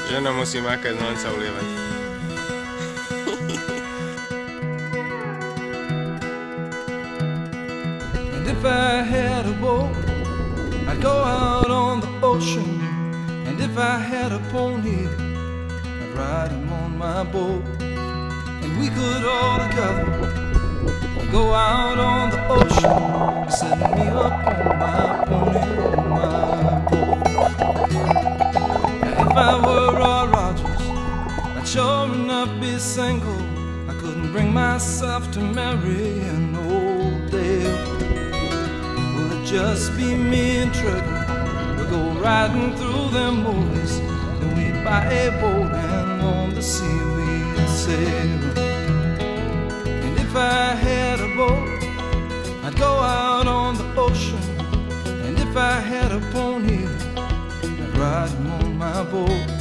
Že nemusí mákať, len sa ulievať. And if I had a boat, I'd go out on the ocean. And if I had a pony, I'd ride him on my boat. And we could all together go out on the ocean, set me up on my pony, on my boat. If I were Roy Rogers, I'd sure enough be single. I couldn't bring myself to marry an old Dale. Will it just be me and Trigger? We'll go riding through them movies, and we'd buy a boat, and on the sea we'd sail. And if I had a boat, I'd go out on the ocean. And if I had a pony, I'd ride him on my boat.